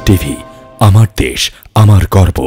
TV, আমার দেশ, আমার গর্ব।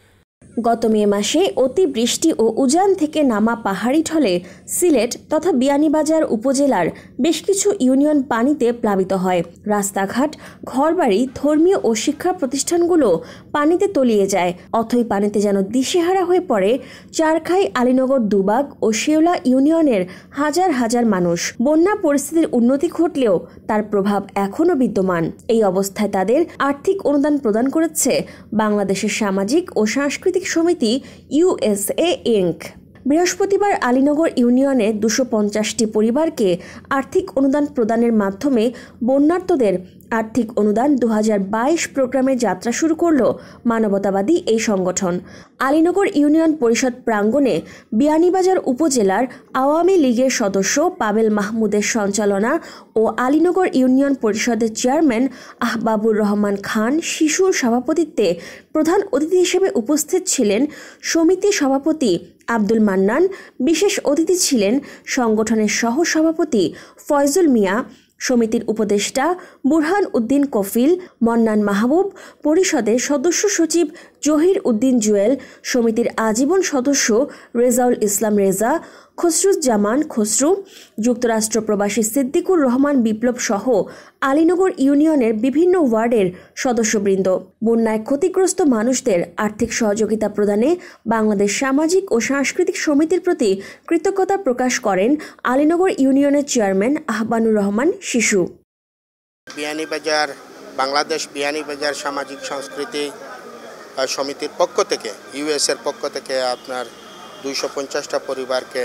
গত মে মাসে অতিবৃষ্টি ও উজান থেকে নামা পাহাড়ি ঢলে সিলেট তথা বিয়ানীবাজার উপজেলার বেশ কিছু ইউনিয়ন পানিতে প্লাবিত হয়। রাস্তাঘাট, ঘরবাড়ি, ধর্মীয় ও শিক্ষা প্রতিষ্ঠানগুলো পানিতে তলিয়ে যায়। অথই পানিতে যেন দিশেহারা হয়ে পড়ে চারখাই, আলীনগর, দুবাগ ও শেওলা ইউনিয়নের হাজার হাজার মানুষ। বন্যা পরিস্থিতির উন্নতি ঘটলেও তার প্রভাব এখনও বিদ্যমান। এই অবস্থায় তাদের আর্থিক অনুদান প্রদান করেছে বাংলাদেশের সামাজিক ও সাংস্কৃতিক সমিতি ইউএসএ ইনক। বৃহস্পতিবার আলীনগর ইউনিয়নে 250টি পরিবারকে আর্থিক অনুদান প্রদানের মাধ্যমে বন্যার্তদের আর্থিক অনুদান 2022 প্রোগ্রামের যাত্রা শুরু করল মানবতাবাদী এই সংগঠন। আলীনগর ইউনিয়ন পরিষদ প্রাঙ্গণে বিয়ানীবাজার উপজেলার আওয়ামী লীগের সদস্য পাবেল মাহমুদের সঞ্চালনা ও আলীনগর ইউনিয়ন পরিষদের চেয়ারম্যান আহবাবুর রহমান খান শিশুর সভাপতিত্বে প্রধান অতিথি হিসেবে উপস্থিত ছিলেন সমিতির সভাপতি আব্দুল মান্নান। বিশেষ অতিথি ছিলেন সংগঠনের সহ সভাপতি ফয়জুল মিয়া, সমিতির উপদেষ্টা বুরহান উদ্দিন কফিল, মন্নান মাহবুব, পরিষদের সদস্য সচিব জহির উদ্দিন জুয়েল, সমিতির আজীবন সদস্য রেজাউল ইসলাম রেজা, খসরুজ্জামান খসরু, যুক্তরাষ্ট্র প্রবাসী সিদ্দিকুর রহমান বিপ্লব সহ আলীনগর ইউনিয়নের বিভিন্ন ওয়ার্ডের সদস্যবৃন্দ। বন্যায় ক্ষতিগ্রস্ত মানুষদের আর্থিক সহযোগিতা প্রদানে বাংলাদেশ সামাজিক ও সাংস্কৃতিক সমিতির প্রতি কৃতজ্ঞতা প্রকাশ করেন আলীনগর ইউনিয়নের চেয়ারম্যান আহবানুর রহমান শিশু। বিয়ানীবাজার বাংলাদেশ বিয়ানীবাজার সামাজিক সংস্কৃতি সমিতির পক্ষ থেকে, ইউএসএর পক্ষ থেকে আপনার 250টা পরিবারকে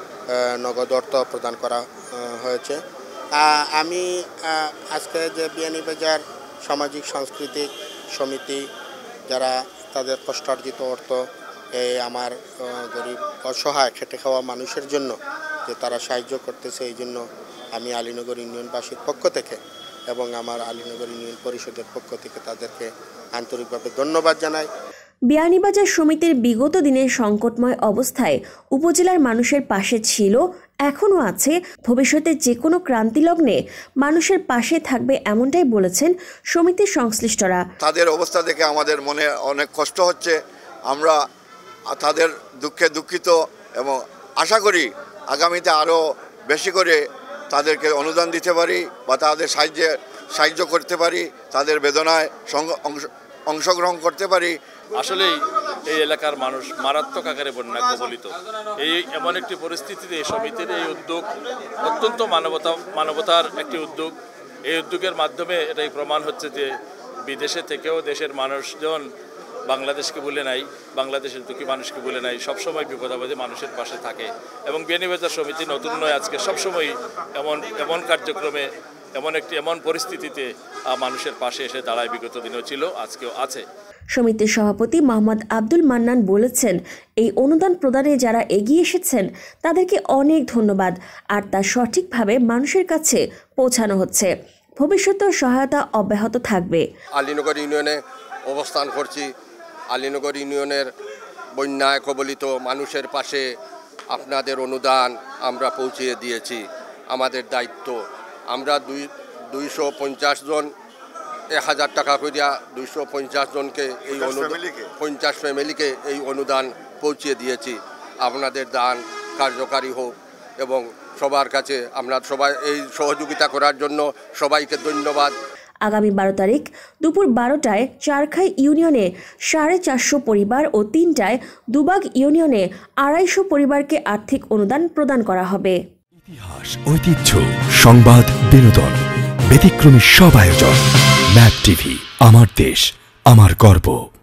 নগদ অর্থ প্রদান করা হয়েছে। আমি আজকে যে বিয়ানীবাজার সামাজিক সাংস্কৃতিক সমিতি যারা তাদের কষ্টার্জিত অর্থ আমার গরিব অসহায় খেটে খাওয়া মানুষের জন্য যে তারা সাহায্য করতেছে, এই জন্য আমি আলীনগর ইউনিয়নবাসীর পক্ষ থেকে এবং আমার আলীনগর ইউনিয়ন পরিষদের পক্ষ থেকে তাদেরকে আন্তরিকভাবে ধন্যবাদ জানাই। বিয়ানীবাজার সমিতির বিগত দিনের সংকটময় অবস্থায় উপজেলার মানুষের পাশে ছিল, এখনও আছে, ভবিষ্যতে যে কোনো ক্রান্তিলগ্নে মানুষের পাশে থাকবে, এমনটাই বলেছেন সমিতির সংশ্লিষ্টরা। তাদের অবস্থা দেখে আমাদের মনে অনেক কষ্ট হচ্ছে। আমরা তাদের দুঃখে দুঃখিত এবং আশা করি আগামীতে আরও বেশি করে তাদেরকে অনুদান দিতে পারি বা তাদের সাহায্য করতে পারি, তাদের বেদনায় অংশগ্রহণ করতে পারি। আসলেই এই এলাকার মানুষ মারাত্মক আকারে বন্যা কবলিত। এমন একটি পরিস্থিতিতে সমিতির এই উদ্যোগ অত্যন্ত মানবতার একটি উদ্যোগ। এই উদ্যোগের মাধ্যমে এটাই প্রমাণ হচ্ছে যে বিদেশে থেকেও দেশের মানুষজন বাংলাদেশকে ভুলে নাই, বাংলাদেশের দুঃখী মানুষকে ভুলে নাই, সবসময় বিপদাপদে মানুষের পাশে থাকে। এবং বিয়ানীবাজার সমিতি নতুন নয়, আজকে সবসময় এমন কার্যক্রমে এমন পরিস্থিতিতে মানুষের পাশে এসে দাঁড়ায়। বিগত দিনেও ছিল, আজকেও আছে। সমিতির সভাপতি মোহাম্মদ আব্দুল মান্নান বলেছেন, এই অনুদান প্রদানে যারা এগিয়ে এসেছেন তাদেরকে অনেক ধন্যবাদ, আর তা সঠিকভাবে মানুষের কাছে পৌঁছানো হচ্ছে। ভবিষ্যতেও সহায়তা অব্যাহত থাকবে। আলীনগর ইউনিয়নে অবস্থান করছি। আলীনগর ইউনিয়নের বন্যায় কবলিত মানুষের পাশে আপনাদের অনুদান আমরা পৌঁছিয়ে দিয়েছি। আমাদের দায়িত্ব, আমরা 250 জন 1000 টাকা করিয়া 250 জনকে এই 50 ফ্যামিলিকে এই অনুদান পৌঁছিয়ে দিয়েছি। আপনাদের দান কার্যকারী হোক এবং সবার কাছে আমরা সবাই এই সহযোগিতা করার জন্য সবাইকে ধন্যবাদ। আগামী 12 তারিখ দুপুর 12টায় চারখাই ইউনিয়নে 450 পরিবার ও 3টায় দুবাগ ইউনিয়নে 250 পরিবারকে আর্থিক অনুদান প্রদান করা হবে। ইতিহাস, ঐতিহ্য, সংবাদ, বিনোদন, ব্যতিক্রমী সব আয়োজন। ম্যাপ টিভি, আমার দেশ, আমার গর্ব।